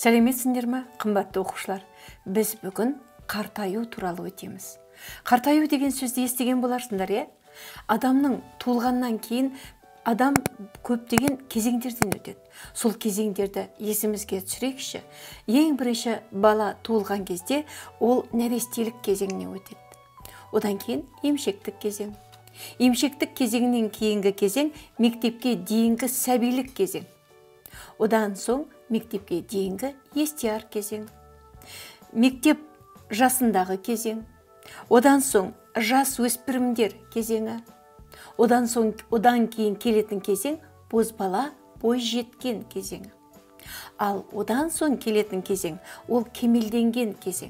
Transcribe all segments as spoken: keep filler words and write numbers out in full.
Сәлеметсіңдер ме, қымбатты оқушылар? Біз бүгін қартаю туралы өтеміз. Қартаю деген сөзді естіген боларсыңдар, е? Адамның туылғаннан кейін адам көптеген кезеңдерден өтеді. Сол кезеңдерді есімізге түсірейікші. Ең бірінші бала туылған кезде ол нәрестелік кезеңіне өтеді. Одан кейін емшектік кезең. Емшектік кезеңнен кейінгі кезең мектепке дейінгі сәбилік кезең. Одан соң мектепке дейінгі естияр кезең. Мектеп жасындағы кезең. Одан соң жас өспірімдер кезеңі. Одан соң одан кейін келетін кезең бозбала, бой жеткен кезеңі. Ал одан соң келетін кезең ол кемелденген кезең.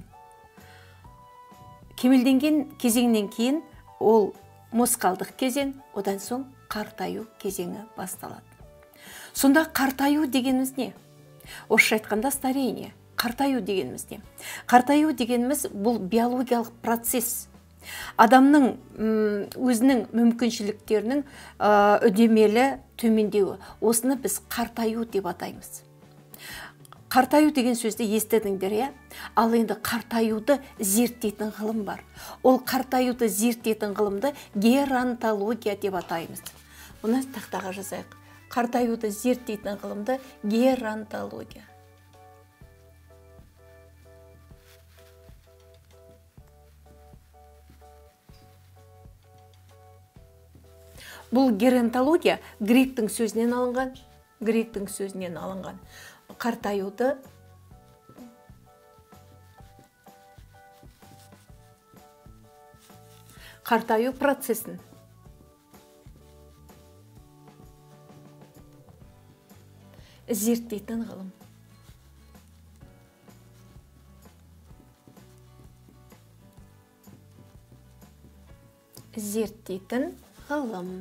Кемелденген кезеңнен кейін ол мосқалдық кезең, одан соң қартаю кезеңі басталады. Сонда қартаю дегеніміз не? Орысша айтқанда старение. Қартаю дегеніміз не? Қартаю дегеніміз бұл биологиялық процесс. Адамның өзінің мүмкіншіліктерінің үдемелі төмендеуі. Осыны біз қартаю деп атаймыз. Қартаю деген сөзді естідіңдер, е? Ал енді қартаюды зерттейтін ғылым бар. Ол қартаюды зерттейтін ғылымды геронтология деп атаймыз. Оны тақтаға жазайық. Қартаюды зерттейтін ғылымды геронтология. Бұл геронтология гректің сөзінен алынған, гректің сөзінен алынған. Қартаюды қартаю процесін зерттейтін ғылым. Зерттейтін ғылым.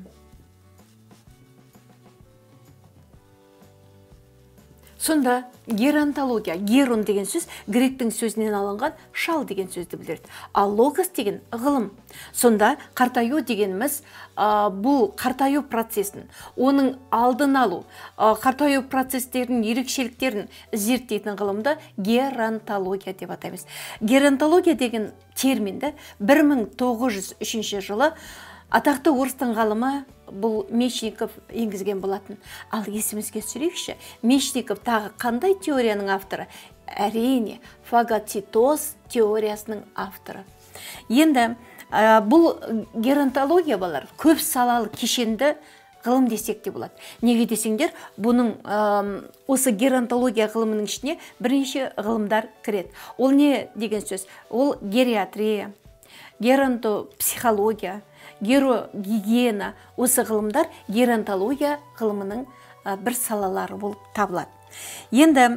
Сонда геронтология, герон деген сөз гректің сөзінен алынған шал деген сөзді білдіреді. Ал логос деген ғылым. Сонда қартаю дегеніміз бұл қартаю процесін, оның алдын алу, қартаю процестерінің ерекшеліктерін зерттейтін ғылымды геронтология деп атаймыз. Геронтология деген терминді бір мың тоғыз жүз үшінші жылы атақты орыстың ғалымы бұл Мечников енгізген болатын. Ал есімізге түсірейікші, Мечников тағы қандай теорияның авторы? Әрине, фагоцитоз теориясының авторы. Енді бұл геронтология балар көп салалы кешенді ғылым десек те болады. Неге десеңдер, бұның осы геронтология ғылымының ішіне бірнеше ғылымдар кіреді. Ол не деген сөз? Ол гериатрия, геронтопсихология, герогигиена, осы ғылымдар геронтология ғылымының бір салалары болып табылады. Енді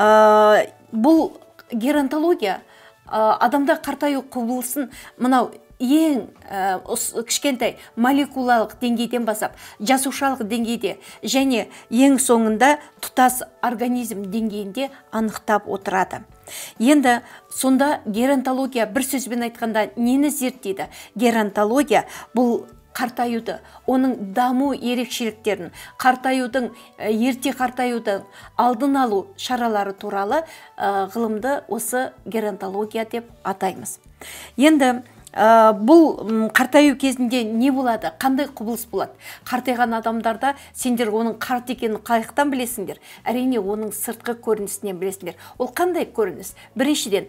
бұл геронтология адамда қартаю құбылысын мынау ең кішкентай молекулалық деңгейден басап, жасушалық деңгейде және ең соңында тұтас организм деңгейінде анықтап отырады. Енді сонда геронтология бір сөзбен айтқанда нені зерттейді? Геронтология бұл қартаюды, оның даму ерекшеліктерін, қартаюдың, ерте қартаюдың алдын алу шаралары туралы ғылымды осы геронтология деп атаймыз. Енді бұл қартаю кезінде не болады? Қандай құбылыс болады? Қартайған адамдарда сендер оның қарт екенін қайықтан білесіңдер? Әрине, оның сыртқы көрінісінен білесіңдер. Ол қандай көрініс? Біріншіден,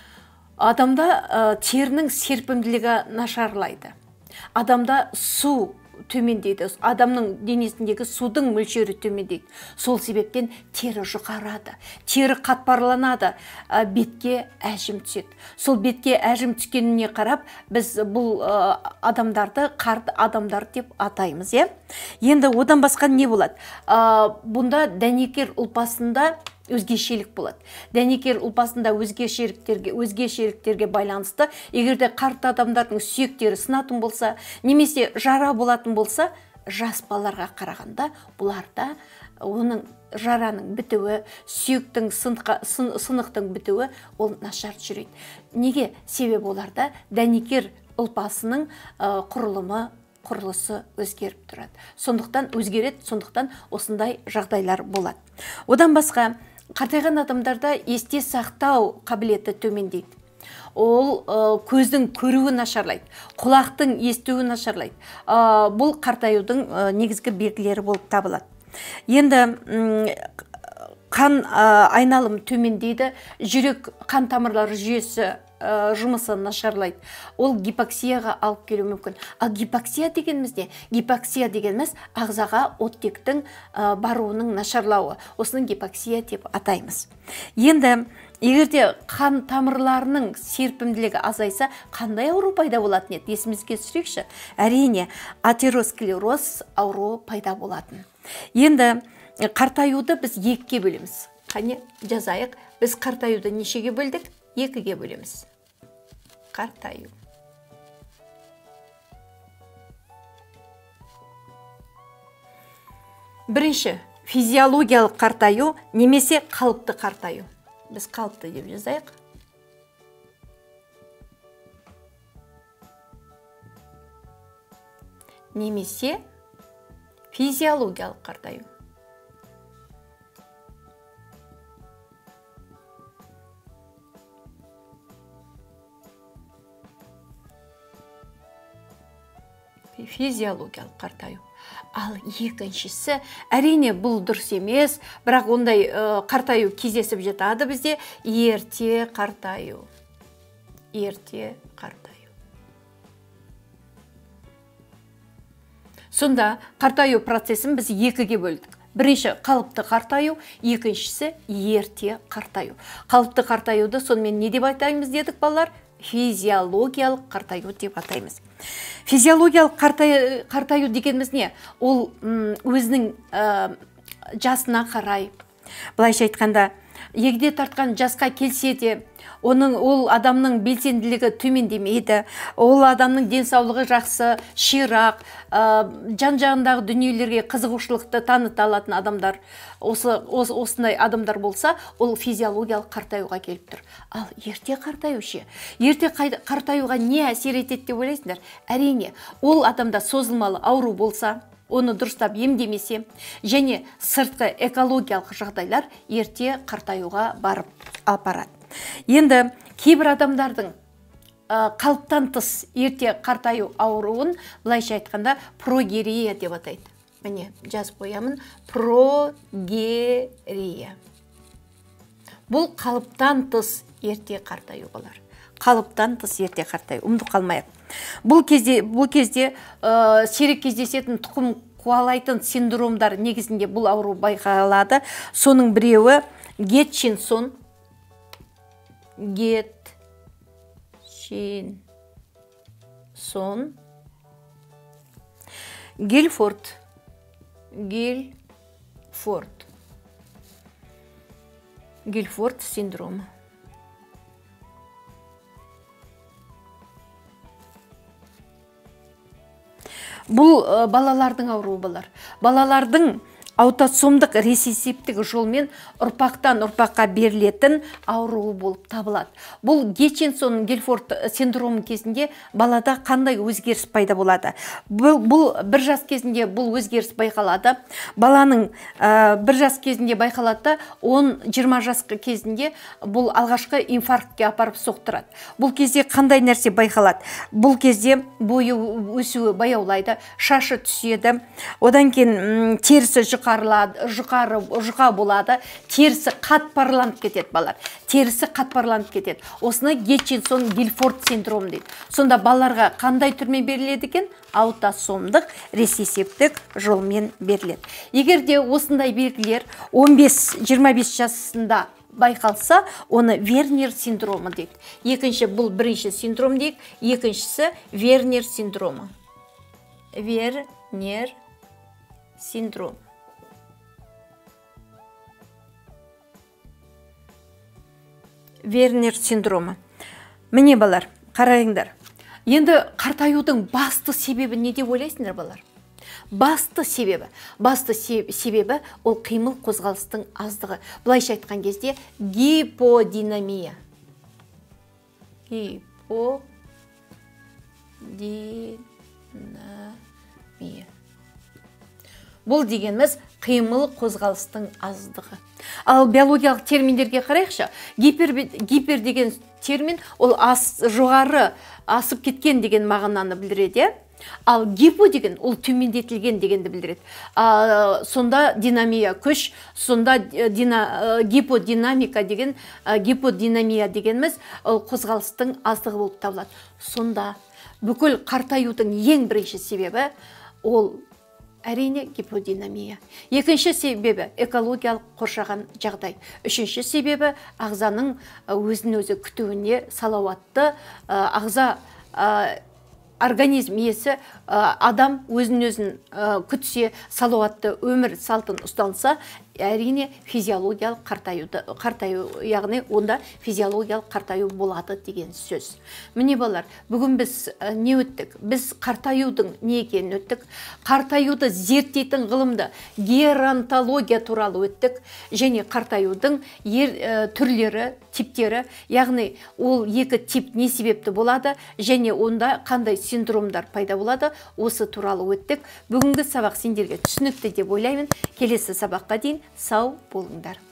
адамда терінің серпімділігі нашарлайды. Адамда су төмендейді, адамның денесіндегі судың мөлшері төмендейді. Сол себептен тері жұқарады, тері қатпарланады, бетке әжім түседі. Сол бетке әжім түскеніне қарап, біз бұл адамдарды қарт адамдар деп атаймыз, е? Енді одан басқа не болады? Бұнда дәнекер ұлпасында өзгешелік болады. Дәнекер ұлпасында өзгешеліктерге, өзгешеліктерге байланысты, егерде қарт адамдардың сүйектері сынатын болса, немесе жара болатын болса, жас балаларға қарағанда бұларда оның жараның бітуі, сүйектің сынықтың бітуі ол нашар жүреді. Неге? Себебі оларда дәнекер ұлпасының құрылымы, құрылысы өзгеріп тұрады. Сондықтан өзгереді, сондықтан осындай жағдайлар болады. Одан басқа қартайған адамдарда есте сақтау қабілеті төмендейді. Ол көздің көруі нашарлайды, құлақтың естуі нашарлайды. Бұл қартаюдың негізгі белгілері болып табылады. Енді қан айналым төмендейді, жүрек қан тамырлары жүйесі жұмысы нашарлайды. Ол гипоксияға алып келуі мүмкін. Ал гипоксия дегеніміз не? Гипоксия дегеніміз ағзаға оттектің баруының нашарлауы. Осының гипоксия деп атаймыз. Енді егерде қан тамырларының серпімділігі азайса, қандай ауру пайда болатын еді? Есімізге түсірейікші. Әрине, атеросклероз ауру пайда болатын. Енді қартаюды біз екіге бөлеміз. Қане жазайық. Біз қартаюды нешеге бөлдік? Екіге бөлеміз. Қартаю. Бірінші, физиологиялық қартаю немесе қалыпты қартаю. Біз қалыпты деп жазайық. Немесе физиологиялық қартаю. Физиологиялық қартаю. Ал екіншісі, әрине бұл дұрыс емес, бірақ ондай қартаю кездесіп жатады бізде, ерте қартаю. Ерте қартаю. Сонда қартаю процесін біз екіге бөлдік. Бірінші қалыпты қартаю, екіншісі ерте қартаю. Қалыпты қартаюды сонымен не деп айтаймыз дедік балалар? Физиологиялық қартаю деп атаймыз. Физиологиялық қартаю, қартаю дегеніміз не? Ол өзінің жасына қарай. Былайша айтқанда, егде тартқан жасқа келсе де, оның ол адамның белсенділігі төмендемейді, ол адамның денсаулығы жақсы, ширақ, жан-жағындағы дүниелерге қызығушылықты таныта алатын адамдар, осы осындай адамдар болса, ол физиологиялық қартаюға келіп тұр. Ал ерте қартаю ше? Ерте қартаюға не әсер етеді деп ойлайсыңдар? Әрине, ол адамда созылмалы ауру болса, оны дұрыстап емдемесе, және сыртқы экологиялық жағдайлар ерте қартаюға барып апарады. Енді кейбір адамдардың қалыптан тыс ерте қартаю ауруын былайша айтқанда прогерия деп атайды. Міне, жазып қоямын. Прогерия. Бұл қалыптан тыс ерте қартаю болар. Қалыптан тыс ерте қартаю. Ұмытып қалмайық. Бұл кезде, бұл кезде сирек кездесетін тұқым қуалайтын синдромдар негізінде бұл ауру байқалады. Соның біреуі Гетчинсон, Гетчинсон, Гильфорд, Гильфорд, Гильфорд синдромы. Бұл балалардың ауруы болар. Балалардың аутосомдық рецессивтік жолмен ұрпақтан ұрпаққа берілетін ауруы болып табылады. Бұл Гетчинсон Гильфорд синдромы кезінде балада қандай өзгеріс пайда болады? Бұл, бұл бір жас кезінде бұл өзгеріс байқалады. Баланың ә, бір жас кезінде байқалады, он жиырма жас кезінде бұл алғашқы инфарктке апарып соқтырады. Бұл кезде қандай нәрсе байқалады? Бұл кезде бойы өсуі баяулайды, шашы түседі, одан кейін терісі жұқа Жұқары, жұқа болады, терісі қатпарланып кетеді балар. Терісі қатпарланып кетеді. Осыны Гетчинсон Гильфорд синдромы дейді. Сонда балаларға қандай түрмен беріледі екен? Аутосомдық рецессивтік жолмен беріледі. Егер де осындай белгілер он бес жиырма бес жасында байқалса, оны Вернер синдромы дейді. Екінші, бұл бірінші синдром дейік, екіншісі Вернер синдромы. Вернер синдром. Вернер синдромы. Міне балар, қарайыңдар. Енді қартаюдың басты себебі не деп ойлайсыңдар балар? Басты себебі, басты себебі ол қимыл қозғалыстың аздығы. Былайша айтқан кезде гиподинамия. Гиподинамия. бұл дегеніміз қимыл қозғалыстың аздығы. Ал биологиялық терминдерге қарайықшы. Гипер, гипер деген термин ол ас, жоғары асып кеткен деген мағынаны білдіреді. Ал гипо деген ол төмендетілген дегенді білдіреді. А, сонда динамия күш, сонда дина, гиподинамика деген, гиподинамия дегеніміз ол қозғалыстың аздығы болып табылады. Сонда бүкіл қартаюдың ең бірінші себебі ол әрине гиподинамия. Екінші себебі экологиялық қоршаған жағдай. Үшінші себебі ағзаның өзін өзі күтуіне салауатты ағза, организм иесі, адам өзін өзін күтсе, салауатты өмір салтын ұстанса, әрине физиологиялық қартаюды, қартаю, яғни онда физиологиялық қартаю болады деген сөз. Міне балар, бүгін біз не өттік? Біз қартаюдың не екенін өттік? Қартаюды зерттейтін ғылымды геронтология туралы өттік, және қартаюдың ер, түрлері, типтері, яғни ол екі тип не себепті болады, және онда қандай синдромдар пайда болады, осы туралы өттік. Бүгінгі сабақ сендерге түсінікті деп ойлаймын. Келесі сабаққа дейін сау болыңдар.